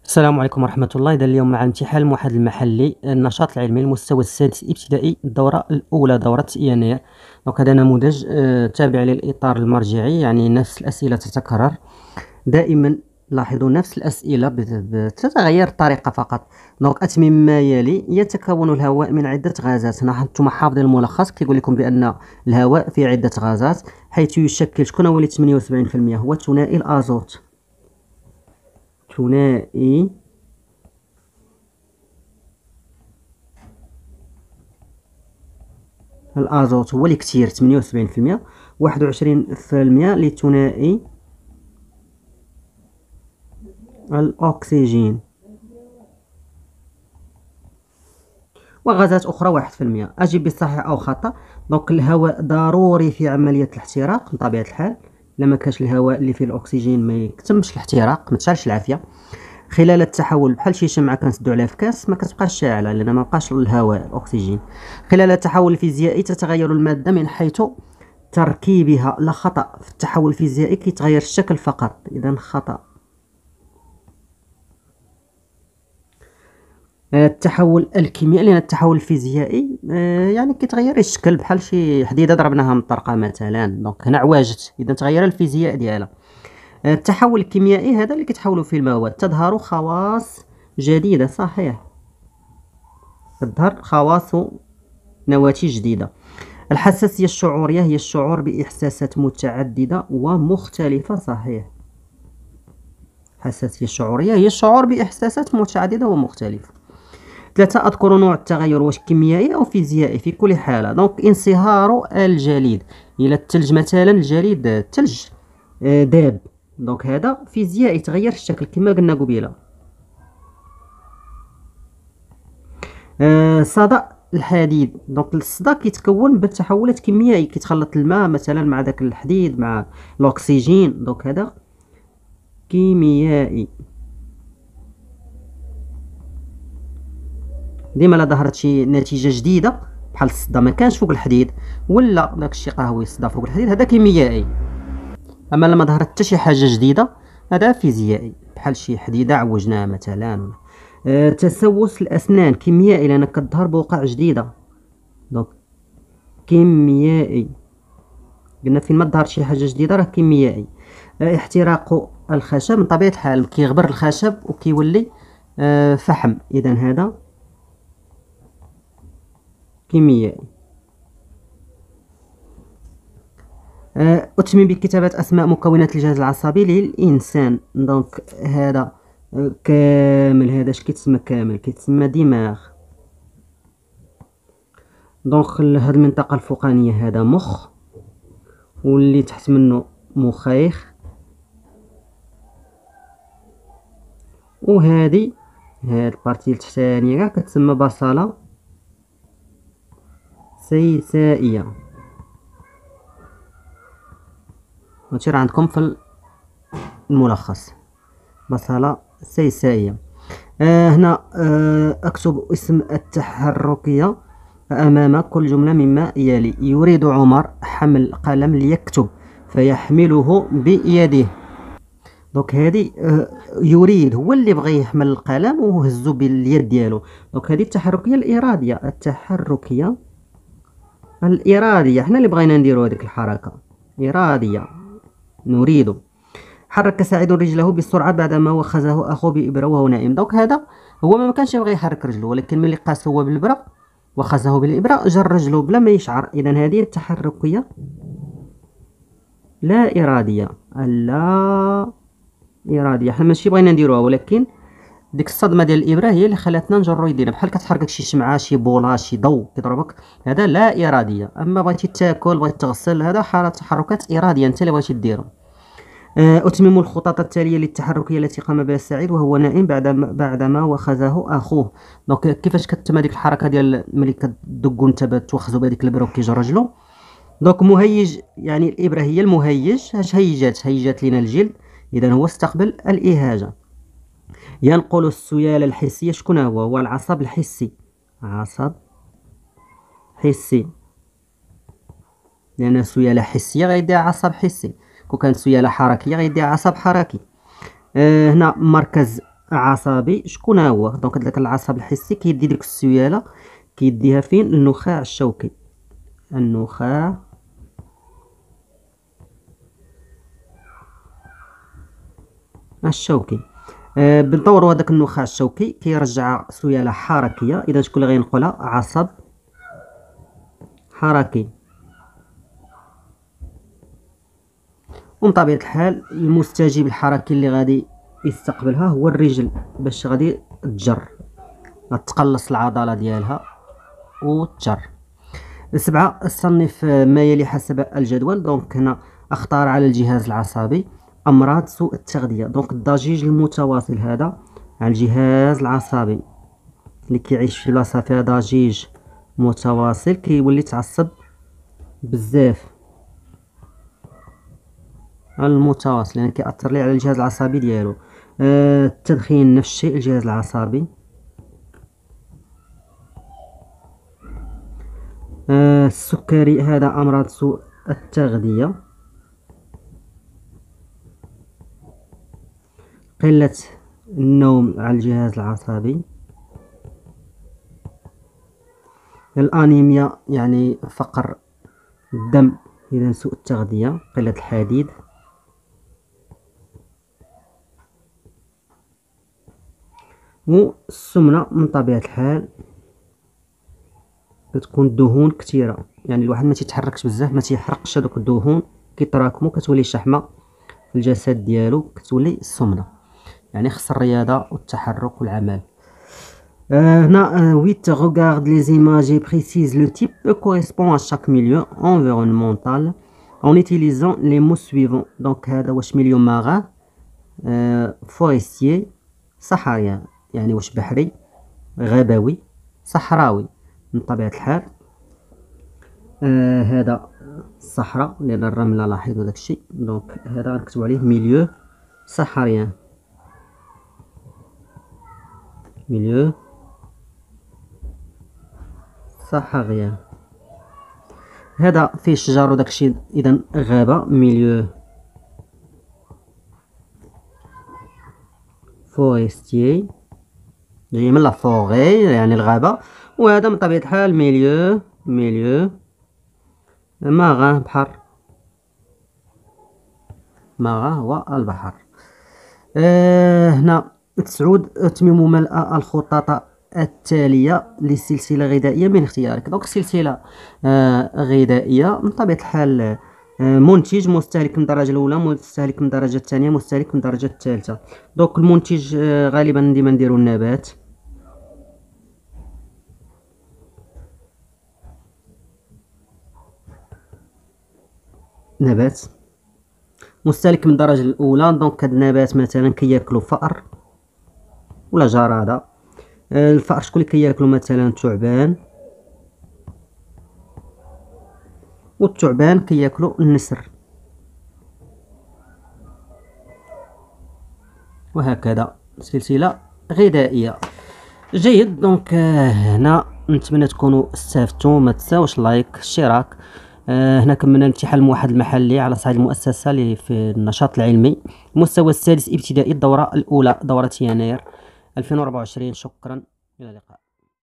السلام عليكم ورحمة الله. إذا اليوم مع امتحان الموحد المحلي النشاط العلمي المستوى السادس ابتدائي الدورة الأولى دورة يناير. دونك هذا نموذج تابع للإطار المرجعي، يعني نفس الأسئلة تتكرر دائما. لاحظوا نفس الأسئلة بتتغير الطريقة فقط. دونك أتمم ما يلي: يتكون الهواء من عدة غازات. نحن حافظين الملخص كيقول لكم بأن الهواء فيه عدة غازات، حيث يشكل شكون هو اللي 78% هو ثنائي الأزوت. ثنائي الازوت هو اللي كثير 78%، 21% لثنائي الاكسجين، وغازات اخرى 1%. اجب بالصحيح او خطا. دونك الهواء ضروري في عمليه الاحتراق بطبيعه الحال، لما كانش الهواء اللي فيه الاكسجين ما يتمش الاحتراق، ما تشعلش العافيه. خلال التحول بحال شي شمعة كنسدو عليها في كاس ما كتبقاش شاعلة لأن ما بقاش الهواء الأكسجين. خلال التحول الفيزيائي تتغير المادة من حيث تركيبها. لا، خطأ. في التحول الفيزيائي كيتغير الشكل فقط، إذا خطأ. التحول الكيميائي، لأن التحول الفيزيائي يعني كيتغير الشكل بحال شي حديدة ضربناها من الطرقة مثلا، دونك هنا عواجت، إذا تغير الفيزياء ديالها. التحول الكيميائي هذا اللي كيتحولوا فيه المواد، تظهر خواص جديدة. صحيح، تظهر خواص نواتج جديدة. الحساسية الشعورية هي الشعور بإحساسات متعددة ومختلفة. صحيح، الحساسية الشعورية هي الشعور بإحساسات متعددة ومختلفة. 3. أذكر نوع التغير، واش كيميائي أو فيزيائي في كل حالة. دونك انصهار الجليد، إلى الثلج مثلا، الجليد الثلج داب، دونك هذا فيزيائي، تغير الشكل كما قلنا قبيله. صدأ الحديد، دونك الصدى كيتكون بالتحولات كيميائية، كيتخلط الماء مثلا مع داك الحديد مع الأكسجين، دونك هذا كيميائي. ديما لا ظهرت شي نتيجة جديدة بحال الصدى ما كانش فوق الحديد، ولا داك الشيء قهوي الصدى فوق الحديد، هذا كيميائي. اما لما ظهرت حتى شي حاجة جديدة هذا فيزيائي، بحال شي حديدة عوجناها مثلا. تسوس الأسنان كيميائي، لأن كتظهر بوقع جديدة، دونك كيميائي. قلنا فين ما تظهر شي حاجة جديدة راه كيميائي. احتراق الخشب، من طبيعة الحال كيغبر الخشب وكيولي فحم، إذا هذا كيميائي. أتمم بكتابة أسماء مكونات الجهاز العصبي للإنسان. دونك هذا كامل، هذا اش كيتسمى كامل؟ كيتسمى دماغ. دونك هاد المنطقة الفوقانية هذا مخ، واللي تحت منه مخيخ، وهذه هاد البارتي التحتانية كتسمى بصلة سيسائية. هادشي راه عندكم في الملخص، بصلة سيسائية. هنا أكتب اسم التحركية أمام كل جملة مما يلي: يريد عمر حمل قلم ليكتب فيحمله بيده. دونك هذه يريد هو اللي بغى يحمل القلم وهزو باليد ديالو، دونك هذه التحركية الإرادية. التحركية الإرادية، حنا اللي بغينا نديرو هذيك الحركة إرادية، نريد. حرك سعيد رجله بسرعة بعدما وخزه أخوه بإبرة وهو نائم. دونك هذا هو ما كانش يبغي يحرك رجله، ولكن ملي قاس هو بالإبرة وخزه بالإبرة جر رجله بلا ما يشعر. إذا هذه التحركية لا إرادية. اللا إرادية حنا ماشي بغينا نديروها، ولكن ديك الصدمة ديال الإبرة هي اللي خلاتنا نجرو يدينا، بحال كتحرك شي شمعة، شي بولا، شي ضوء كيضربك، هذا لا إرادية. أما بغيتي تاكل، بغيتي تغسل، هذا حالة تحركات إرادية أنت اللي بغيتي ديرهم. أتمم الخطط التالية للتحركية التي قام بها السعيد وهو نائم بعدما وخزه أخوه. دونك كيفاش كتم هذيك الحركة ديال ملي كتدقو نتا توخزو بهذيك الإبرة وكيجر رجلو. دونك مهيج، يعني الإبرة هي المهيج. اش هيجات لنا الجلد، إذا هو استقبل الإهاجة. ينقل السيالة الحسية، شكون هو العصب الحسي. عصب حسي، لأن سيالة حسية غيديها عصب حسي، كون كانت سيالة حركية غيديها عصب حركي. هنا مركز عصبي. شكون هو؟ دونك هذاك العصب الحسي كيدي ديك السياله، كيديها فين؟ النخاع الشوكي. النخاع الشوكي. بدورو هذاك النخاع الشوكي كيرجع سياله حركيه. اذا شكون اللي غينقلها؟ عصب حركي. ومن طبيعه الحال المستجيب الحركي اللي غادي يستقبلها هو الرجل، باش غادي تجر، غتقلص العضله ديالها وتجر. 7. صنف ما يلي حسب الجدول. دونك هنا اختار على الجهاز العصبي امراض سوء التغذيه. دونك الضجيج المتواصل هذا على الجهاز العصبي، اللي كيعيش في بلاصه فيها ضجيج متواصل كيولي تعصب بزاف. المتواصل يعني كيأثر ليه على الجهاز العصبي ديالو. التدخين نفس الشيء الجهاز العصبي. السكري هذا أمراض سوء التغذية. قلة النوم على الجهاز العصبي. الأنيميا يعني فقر الدم، إذا سوء التغذية، قلة الحديد. والسمنة من طبيعة الحال كتكون دهون كثيرة، يعني الواحد ما تيتحركش بزاف، ما تيحرقش هذوك الدهون، كيتراكموا كتولي شحمة في الجسد ديالو، كتولي السمنة. يعني خص الرياضة والتحرك والعمل. هنا 8. regarde les images et précise le type correspond à chaque milieu environnemental en utilisant les mots suivants. donc هذا واش ميليو marin، forestier، صحراوي، يعني واش بحري، غابوي، صحراوي. من طبيعة الحال هذا الصحراء لأن الرملة لاحظوا داكشي. دونك هذا غنكتبو عليه ميليو صحراوي، ميليو صحراوي. هذا فيه شجر وداكشي، إذا غابة، ميليو فورستيي، جاي من لا فوغي يعني الغابة. وهذا من طبيعة الحال ميليو ماغان، بحر، ماغا هو البحر. هنا 9. اتمم ملء الخطط التالية للسلسلة غذائية من اختيارك. دونك سلسلة غذائية من طبيعة الحال منتج، مستهلك من الدرجة الأولى، مستهلك من الدرجة الثانية، مستهلك من الدرجة الثالثة. دونك المنتج غالبا ديما نديرو النبات، نبات. مستهلك من الدرجة الأولى، دونك هاد النبات مثلا كياكلو فأر ولا جرادة. الفأر شكون اللي كياكلو؟ مثلا ثعبان، والثعبان كياكلو النسر، وهكذا سلسلة غذائية. جيد. دونك هنا نتمنى تكونوا استفدتوا. ما تنساوش لايك، اشتراك. هنا كملنا الامتحان الموحد المحلي على صعيد المؤسسة اللي في النشاط العلمي، المستوى السادس ابتدائي، الدورة الأولى، دورة يناير 2024. شكرا، إلى اللقاء.